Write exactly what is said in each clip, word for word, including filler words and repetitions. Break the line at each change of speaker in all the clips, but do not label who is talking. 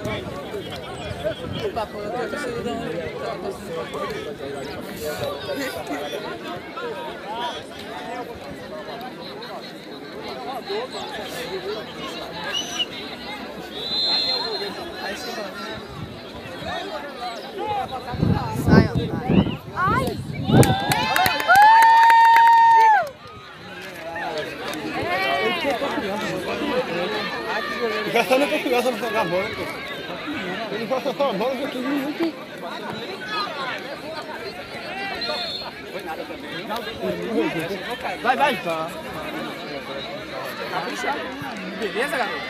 Opa, pô, eu tô torcida onde? Aí se vai. Sai, otário. Ai!
Gastando confiança pra jogar bola, pô. Ele gosta só a bola de quinze minutos.
Foi nada também.
Vai, vai. Tá.
Caprichado. Beleza, garoto?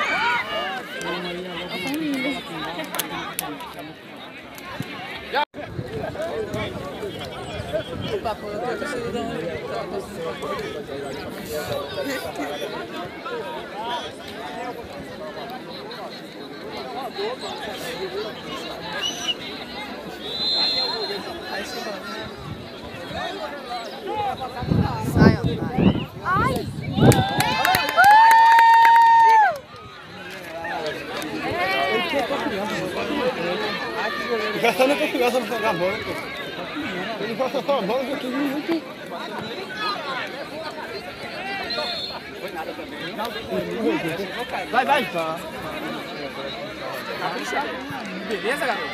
Opa, pô, eu tô torcida onde? Aí se vai. Sai, otário. Ai!
Gastando confiança pra jogar bola, pô. Ele gosta só a bola de quinze minutos.
Foi nada também.
Vai, vai. Tá.
Caprichado. Beleza, garoto?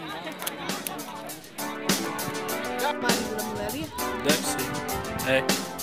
Marido da mulher ali?
Deve ser. É.